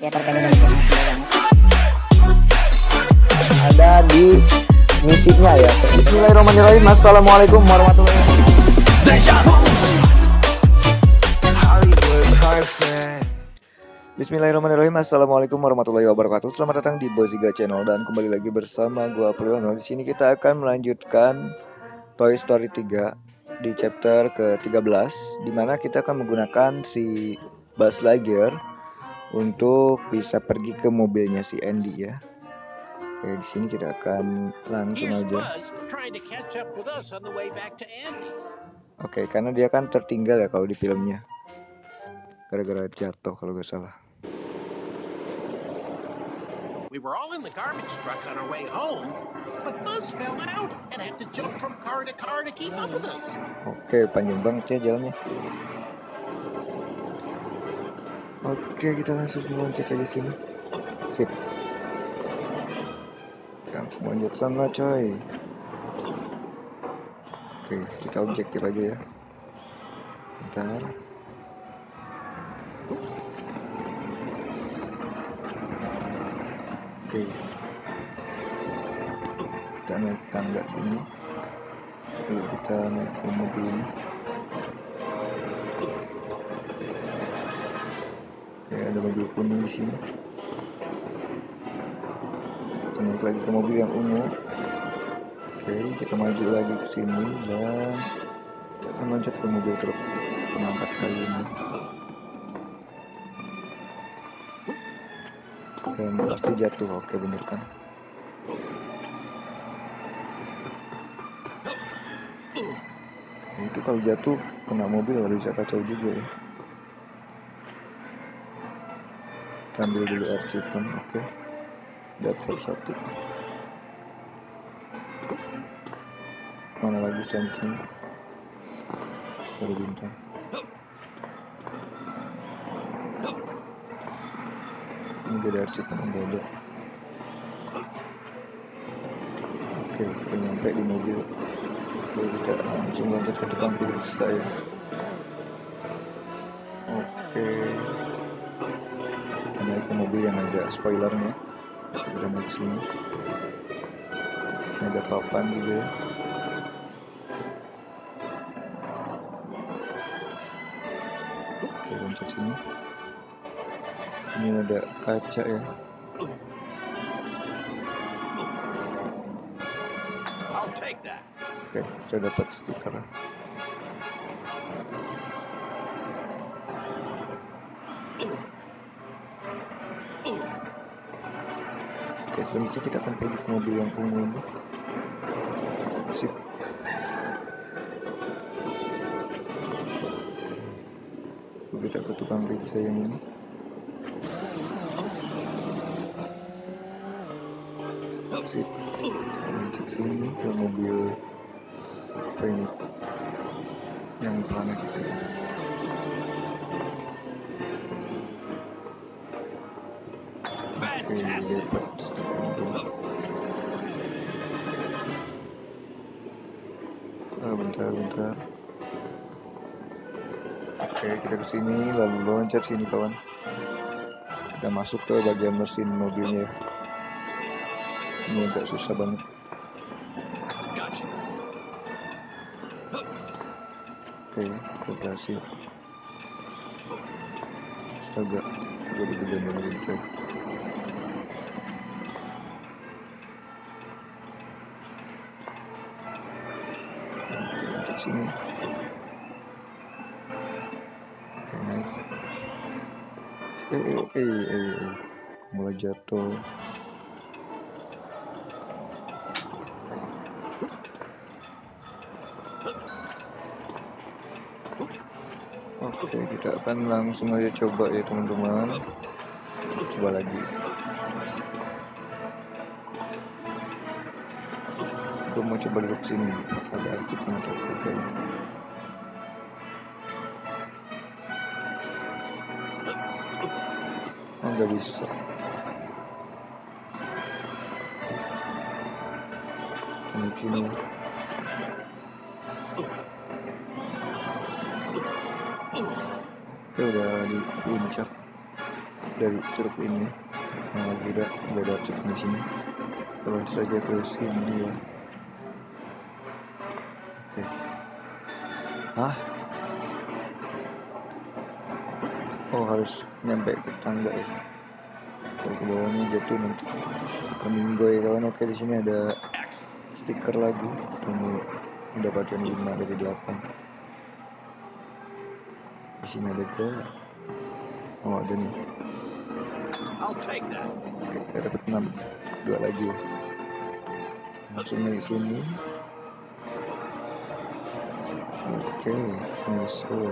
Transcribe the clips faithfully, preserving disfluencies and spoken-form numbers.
creator P D dari game banget. Ada di misinya ya. Bismillahirrahmanirrahim. Assalamualaikum warahmatullahi wabarakatuh. Bismillahirrahmanirrahim. Assalamualaikum warahmatullahi wabarakatuh. Selamat datang di Boziga Channel dan kembali lagi bersama gua Priyono. Di sini kita akan melanjutkan Toy Story tiga di chapter ke tiga belas, di mana kita akan menggunakan si Buzz Lightyear untuk bisa pergi ke mobilnya si Andy ya. Oke, di sini kita akan langsung aja. Oke, karena dia kan tertinggal ya kalau di filmnya, gara-gara jatuh kalau gak salah. We were all in the garbage truck on our way home, but Buzz fell out and had to jump from car to car to keep up with us. Oke, panjang banget ya jalannya. Oke, kita langsung loncat aja sini. Sip. Langsung loncat sana, coy. Oke, kita objektif aja ya. Bentar. Oke, kita naik tangga sini. Lalu kita naik ke mobil ini. Oke, ada mobil kuning di sini. Kita naik lagi ke mobil yang ungu. Oke, kita maju lagi ke sini dan kita akan loncat ke mobil truk pengangkat kali ini. Dan pasti jatuh. Oke, bener kan? Oke, itu kalau jatuh kena mobil bisa kacau juga ya. Kita ambil dulu achievement. Oke, dapat satu. Mana lagi selanjutnya? Ada bintang. Ini beda achievement, beda. Oke, kita nyampe di mobil. Lalu kita langsung loncat ke depan pizza ya. Oke, kita naik ke mobil yang ada spoilernya. Kita naik sini. Ada papan juga ya. Oke, loncat sini. Ini ada kaca ya. Oke, kita dapat stiker. Oke, selanjutnya kita akan pergi ke mobil yang ungu ini. Sip. Oke, kita ke tukang pizza yang ini. Sip. Kita loncat sini ke mobil apa ini? Yang planet itu. Oke, dapat stiker itu. Ah, bentar, bentar. Oke, kita ke sini lalu loncat sini kawan. Kita masuk ke bagian mesin mobilnya. Ini agak susah banget. Oke, kita berhasil. Astaga, jadi benar-benar bentar. Kita lanjut sini. Oke, naik. Eh, eh, eh, eh, eh. Mulai jatuh. Oke, kita akan langsung aja coba ya teman-teman. Coba lagi. Gue mau coba duduk sini. Ada achievement. Oke. Oh, nggak bisa. Ini sini. Oke, udah di puncak. dari truk ini. Nah, tidak nggak ada truk di sini. Kita lanjut aja ke sini ya. Oke. Hah? Oh, harus nyampe ke tangga ya. Kalau ke bawahnya jatuh nanti meninggoy kawan. Oke, di sini ada stiker lagi. Kita mau mendapatkan lima dari delapan. Di sini ada dua. Oh, ada nih. Oke, kita dapat enam. Dua lagi ya. Langsung naik sini. Oke, nice. Oh.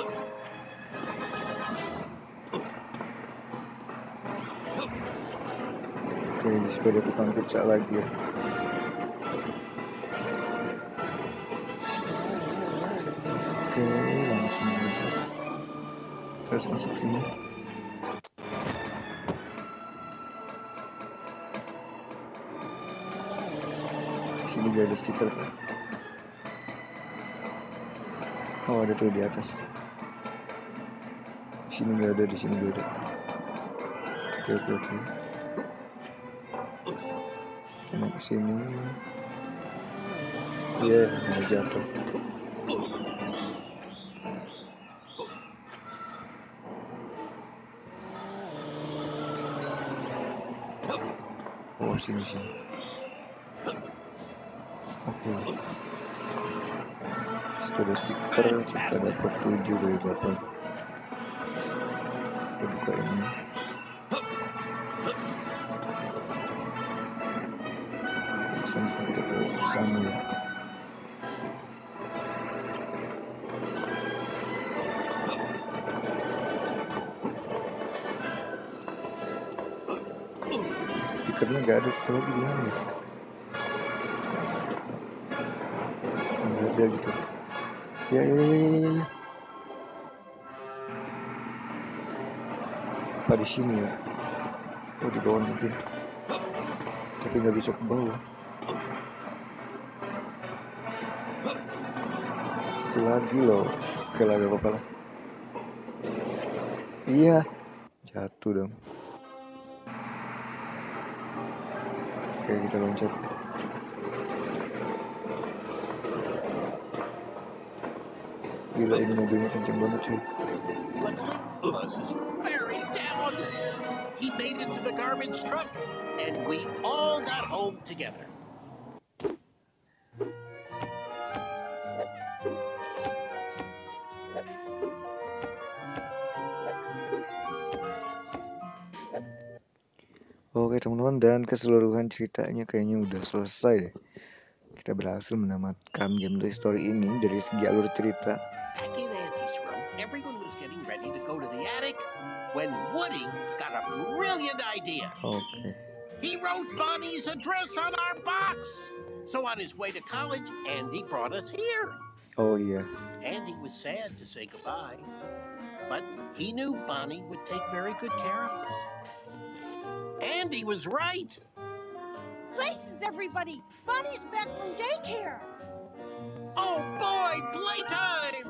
Oke, di situ ada tukang pizza lagi ya. Oke, langsung aja. Kita harus masuk sini. Di sini gak ada stiker kan? Oh, ada tuh di atas. Di sini nggak ada, di sini nggak ada. Oke oke oke. Kita naik ke sini. Iya, yeah, mau jatuh. Oh, sini sini. Oke. Okay. Sudah stiker, kita dapat tujuh dari delapan. Kita buka ini. Sampai kita ke sana ya. Stikernya nggak ada, sekali lagi di mana ya? Nggak ada gitu. Ya ya ya ya ya. Apa di sini ya? Oh, di bawah mungkin. Tapi nggak bisa ke bawah. Satu lagi loh. Oke lah, gak apa-apa lah. Iya, jatuh dong. Oke, kita loncat. Gila, ini mobilnya kenceng banget cuy. Luckily, Buzz is very talented. He made it to the garbage truck, and we all got home together. Oke teman-teman, dan keseluruhan ceritanya kayaknya udah selesai deh. Kita berhasil menamatkan game Toy Story ini dari segi alur cerita. Back in Andy's room, everyone was getting ready to go to the attic when Woody got a brilliant idea. Oke. He wrote Bonnie's address on our box. So on his way to college, Andy brought us here. Oh iya. Andy was sad to say goodbye, but he knew Bonnie would take very good care of us. Andy was right. Places, everybody! Bonnie's back from daycare! Oh boy, playtime!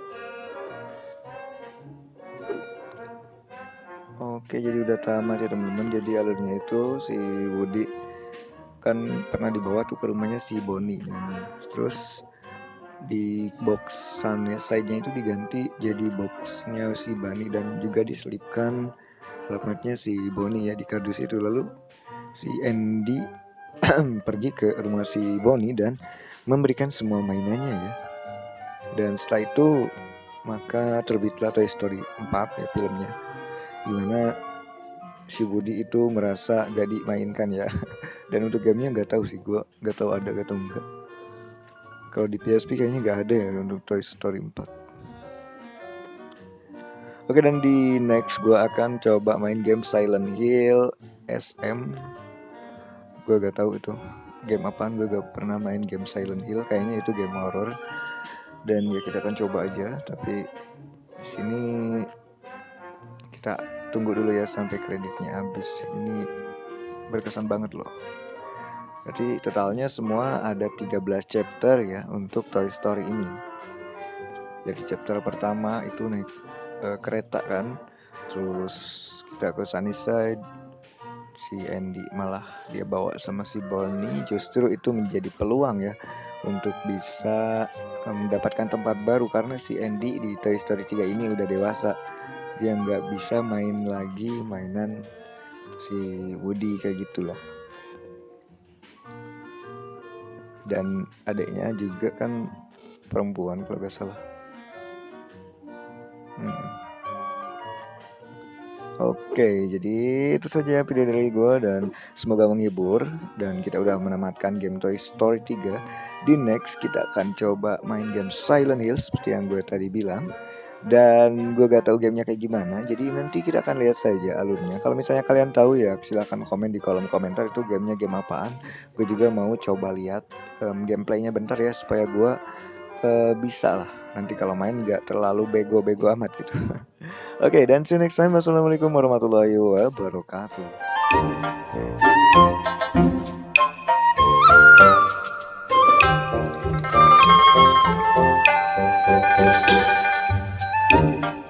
Oke, jadi udah tamat ya teman-teman. Jadi alurnya itu si Woody kan pernah dibawa tuh ke rumahnya si Bonnie. Nah, terus di boxannya side-nya itu diganti jadi boxnya si Bunny dan juga diselipkan alamatnya si Bonnie ya di kardus itu. Lalu si Andy pergi ke rumah si Bonnie dan memberikan semua mainannya ya. Dan setelah itu maka terbitlah Toy Story empat ya filmnya, dimana si Woody itu merasa gak dimainkan ya. Dan untuk gamenya nggak tahu sih, gue nggak tahu ada atau enggak. Kalau di P S P kayaknya nggak ada ya untuk Toy Story empat. Oke, dan di next gue akan coba main game Silent Hill S M. Gue gak tahu itu game apaan, gue gak pernah main game Silent Hill. Kayaknya itu game horror. Dan ya kita akan coba aja. Tapi di sini kita tunggu dulu ya sampai kreditnya habis. Ini berkesan banget loh. Jadi totalnya semua ada tiga belas chapter ya untuk Toy Story ini. Jadi chapter pertama itu naik e, kereta kan. Terus kita ke Sunnyside. Si Andy malah dia bawa sama si Bonnie, justru itu menjadi peluang ya untuk bisa mendapatkan tempat baru, karena si Andy di Toy Story tiga ini udah dewasa, dia nggak bisa main lagi mainan si Woody kayak gitulah. Dan adiknya juga kan perempuan kalau nggak salah. hmm. Oke, jadi itu saja video dari gue dan semoga menghibur. Dan kita udah menamatkan game Toy Story tiga. Di next kita akan coba main game Silent Hill seperti yang gue tadi bilang. Dan gue gak tahu gamenya kayak gimana, jadi nanti kita akan lihat saja alurnya. Kalau misalnya kalian tahu ya silahkan komen di kolom komentar itu gamenya game apaan. Gue juga mau coba lihat um, gameplaynya bentar ya, supaya gue uh, bisa lah nanti kalau main gak terlalu bego-bego amat gitu. Oke, okay, dan see you next time. Wassalamualaikum warahmatullahi wabarakatuh.